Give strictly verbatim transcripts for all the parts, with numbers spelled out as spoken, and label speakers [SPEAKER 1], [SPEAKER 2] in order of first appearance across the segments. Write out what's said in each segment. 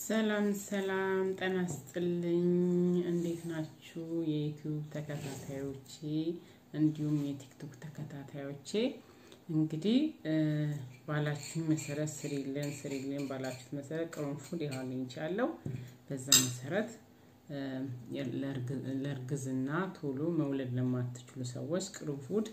[SPEAKER 1] ሰላም ሰላም ጤና ይስጥልኝ እንዴት ናችሁ የዩቲዩብ ተከታታዮቼ እንዲሁም የቲክቶክ ተከታታዮቼ እንግዲህ ባላችሁ መሰረት ስሪልን ስሪልን ባላችሁ መሰረት ቅርንፉድ ያገኝቻለሁ በዛ መሰረት ለርግዝና ቶሎ መውለድ ለማትችሉ ሰዎች ቅርንፉድ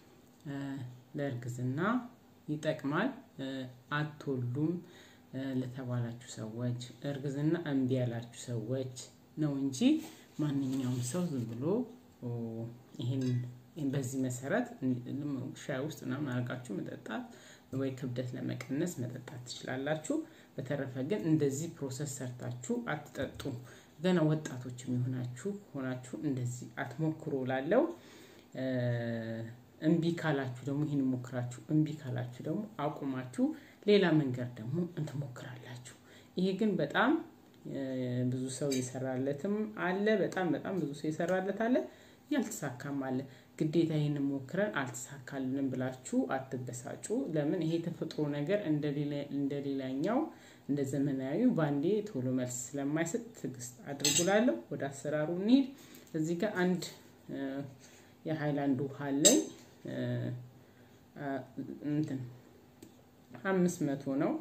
[SPEAKER 1] ለርግዝና ይጠቅማል አትወልዱም ለተባላችሁ ሰዎች እርግዝና እንቢ ያላችሁ ሰዎች ነው እንጂ ማንኛውም ሰው ዝም ብሎ ይሄን በዚህ መሰረት ሻይ ውስጥ እና ማርጋችሁ መጠጣት ወይ ክብደት ለመቀነስ መጠጣት ትችላላችሁ በተረፈ ግን እንደዚህ ፕሮሰስ ሰርታችሁ አትጠጡ ገና ወጣቶችም ይሆናችሁ ሆናችሁ እንደዚህ አትሞክሩ ላለው እንቢ ካላችሁ ደግሞ ይሄን ሞክራችሁ እንቢ ካላችሁ ደግሞ አቁማችሁ ሌላ መንገድ ደግሞ እንትሞክራላችሁ ይሄ ግን በጣም ብዙ ሰው ይሰራለትም አለ በጣም በጣም ብዙ ሰው ይሰራለት አለ ያልተሳካም አለ ግዴታ ይሄን ሞክረን አልተሳካልንም ብላችሁ አትበሳጩ ለምን ይሄ ተፈጥሮ ነገር እንደሌላ እንደሌላኛው እንደ ዘመናዊ ባንዴ ቶሎ መልስ ስለማይሰጥ ትግስት አድርጉላለሁ ወደ አሰራሩ እንሂድ እዚህ ጋር አንድ የሃይላንድ ውሃ አለኝ እንትን አምስት መቶ ነው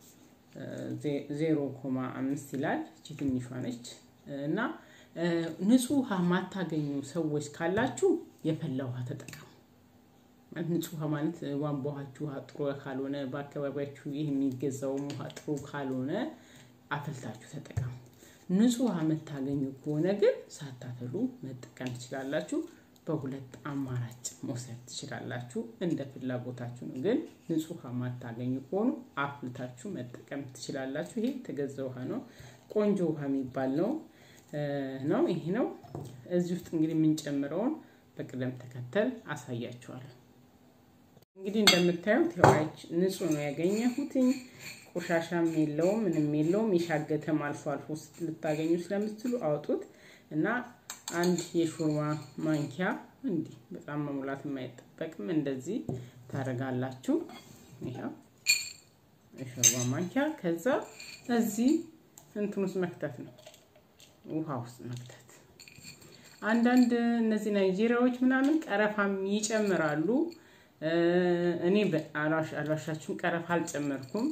[SPEAKER 1] ዜሮ ነጥብ አምስት ይላል እቺ ትንሿ ነች እና ንጹህ ውሃ ማታገኙ ሰዎች ካላችሁ የፈላ ውሃ ተጠቀሙ ንጹህ ውሃ ማለት ዋንቧችሁ ውሃ ጥሩ ካልሆነ በአካባቢያችሁ ይሄ የሚገዛው ውሃ ጥሩ ካልሆነ አፈልታችሁ ተጠቀሙ ንጹህ ውሃ መታገኙ ከሆነ ግን ሳታፈሉ መጠቀም ትችላላችሁ በሁለት አማራጭ መውሰድ ትችላላችሁ እንደ ፍላጎታችሁ ነው ግን ንጹህ ውሃ ማታገኙ ከሆነ አፍልታችሁ መጠቀም ትችላላችሁ ይሄ ተገዛው ውሃ ነው ቆንጆ ውሃ የሚባል ነው ነው ይሄ ነው እዚህ ውስጥ እንግዲህ ምን ጨምረውን በቅደም ተከተል አሳያችኋለሁ እንግዲህ እንደምታዩት ያዋች ንጹህ ነው ያገኘሁትኝ ቆሻሻም የለውም ምንም የለውም ይሻገተም አልፎ አልፎ ልታገኙ ስለምትሉ አውጡት እና አንድ የሾርባ ማንኪያ እንዲ በጣም መሙላት የማይጠበቅም እንደዚህ ታረጋላችሁ ይሄው የሾርባ ማንኪያ ከዛ እዚህ እንትኑስ መክተት ነው ውሃ ውስጥ መክተት አንዳንድ እነዚህ ናይጄሪያዎች ምናምን ቀረፋም ይጨምራሉ እኔ በአላሽ አላሻችሁ ቀረፋ አልጨመርኩም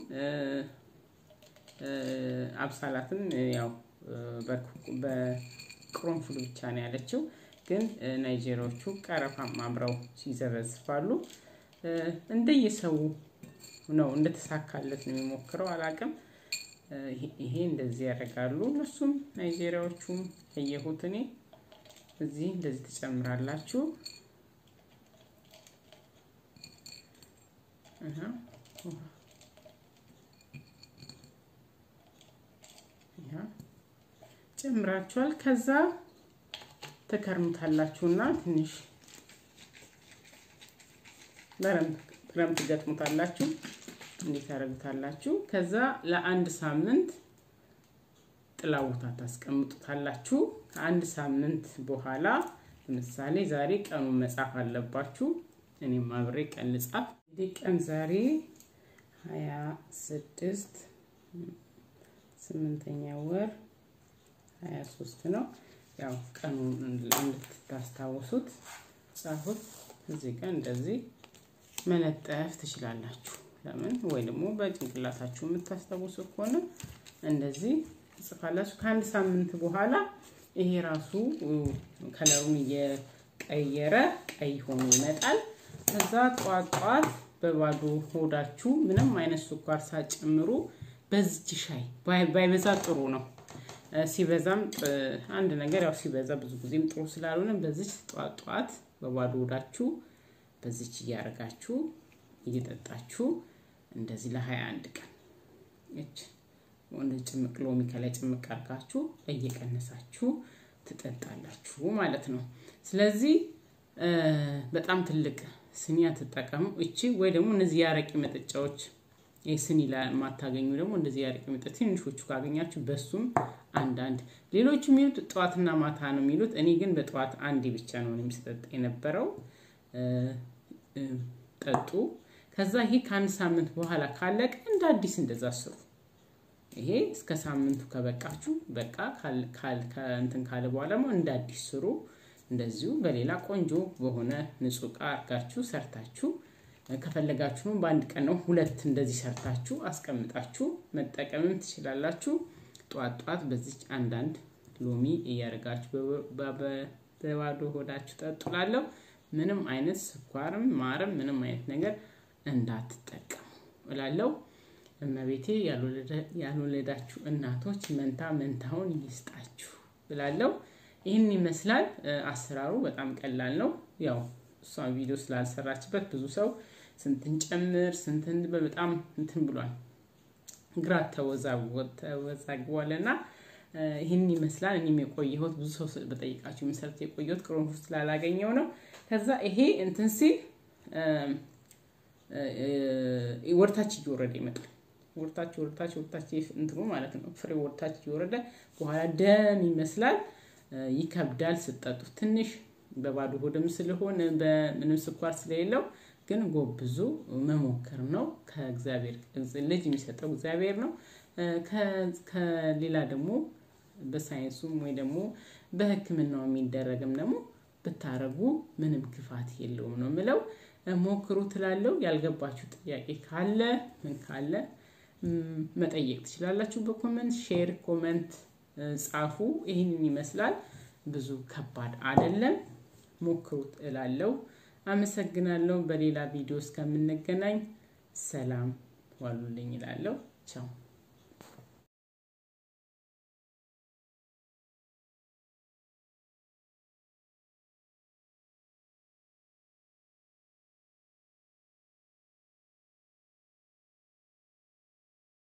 [SPEAKER 1] አብሳላትን ያው በቅርንፉድ ብቻ ነው ያለችው ግን ናይጄሪያዎቹ ቀረፋም አብረው ሲዘበዝፋሉ እንደየሰው ነው እንደተሳካለት ነው የሚሞክረው አላቀም ይሄ እንደዚህ ያደርጋሉ እነሱም ናይጄሪያዎቹም የየሁት እኔ እዚህ እንደዚህ ተጨምራላችሁ አሃ ያ ጨምራችኋል ከዛ ተከርሙታላችሁና ትንሽ ለረም ክረም ትገጥሙታላችሁ እንዴት ያረጋታላችሁ ከዛ ለአንድ ሳምንት ጥላውታ ታስቀምጡታላችሁ ከአንድ ሳምንት በኋላ ለምሳሌ ዛሬ ቀኑን መጻፍ አለባችሁ እኔም አብሬ ቀን ልጻፍ ቀን ዛሬ ሃያ ስድስት ስምንተኛ ወር ሃያ ሶስት ነው ያው ቀኑን እንድታስታውሱት ጻፉት እዚህ ጋር እንደዚህ መለጠፍ ትችላላችሁ ለምን ወይ ደግሞ በጭንቅላታችሁ የምታስታውሱ ከሆነ እንደዚህ ጽፋላችሁ ከአንድ ሳምንት በኋላ ይሄ ራሱ ከለሩን የቀየረ ቀይ ሆኖ ይመጣል ከዛ ጧት ጧት በባዶ ሆዳችሁ ምንም አይነት ስኳር ሳጨምሩ በዚህ ሻይ ባይበዛ ጥሩ ነው ሲበዛም አንድ ነገር ያው ሲበዛ ብዙ ጊዜም ጥሩ ስላልሆነ በዚህ ጧት ጧት በባዶ ሆዳችሁ በዚህ ያርጋችሁ እየጠጣችሁ እንደዚህ ለ21 ቀን እቺ ወንድ ጭምቅ ሎሚ ከላይ ጭምቅ አርጋችሁ እየቀነሳችሁ ትጠጣላችሁ ማለት ነው ስለዚህ በጣም ትልቅ ስኒያ ተጠቀሙ እቺ ወይ ደግሞ እነዚህ ያረቂ መጠጫዎች የስኒ ላይ ማታገኙ ደግሞ እንደዚህ ያረቂ መጠጥ ትንሾቹ ካገኛችሁ በሱም አንድ አንድ ሌሎቹ የሚሉት ጧትና ማታ ነው የሚሉት እኔ ግን በጧት አንዴ ብቻ ነው የሚሰጠጥ የነበረው ጠጡ ከዛ ይሄ ከአንድ ሳምንት በኋላ ካለቀ እንደ አዲስ እንደዛ ስሩ ይሄ እስከ ሳምንቱ ከበቃችሁ በቃ ካል ካል እንትን ካለ በኋላ ደግሞ እንደ አዲስ ስሩ እንደዚሁ በሌላ ቆንጆ በሆነ ንጹህ ዕቃ አርጋችሁ ሰርታችሁ ከፈለጋችሁ በአንድ ቀን ነው ሁለት እንደዚህ ሰርታችሁ አስቀምጣችሁ መጠቀምም ትችላላችሁ ጧት ጧት በዚህ አንድ አንድ ሎሚ እያረጋችሁ በባዶ ሆዳችሁ ጠጡላለሁ ምንም አይነት ስኳርም ማርም ምንም አይነት ነገር እንዳትጠቀሙ እላለሁ እመቤቴ ያልወለዳችሁ እናቶች መንታ መንታውን ይስጣችሁ እላለሁ ይሄን ይመስላል አሰራሩ በጣም ቀላል ነው ያው እሷ ቪዲዮ ስላልሰራችበት ብዙ ሰው ስንትን ጨምር ስንትን በጣም እንትን ብሏል ግራ ተወዛወተ ተወዛግዋለና ይሄን ይመስላል እኔም የቆየሁት ብዙ ሰው በጠይቃችሁ መሰረት የቆየሁት ቅርንፉድ ስላላገኘው ነው ከዛ ይሄ እንትን ሲል ወርታች ይወረደ ይመጣል ወርታች ወርታች ወርታች እንትኑ ማለት ነው ፍሬ ወርታች ይወረደ በኋላ ደም ይመስላል ይከብዳል ስጠጡት ትንሽ በባዶ ሆድም ስለሆነ በምንም ስኳር ስለሌለው ግን ጎብዙ መሞከር ነው ከእግዚአብሔር ልጅ የሚሰጠው እግዚአብሔር ነው ከሌላ ደግሞ በሳይንሱም ወይ ደግሞ በህክምናው የሚደረግም ደግሞ ብታረጉ ምንም ክፋት የለውም ነው ምለው ሞክሩ ትላለው ያልገባችሁ ጥያቄ ካለ ምን ካለ መጠየቅ ትችላላችሁ በኮሜንት ሼር ኮሜንት ጻፉ ይሄንን ይመስላል ብዙ ከባድ አይደለም ሞክሩት እላለሁ አመሰግናለሁ በሌላ ቪዲዮ እስከምንገናኝ ሰላም ዋሉልኝ እላለሁ ቻው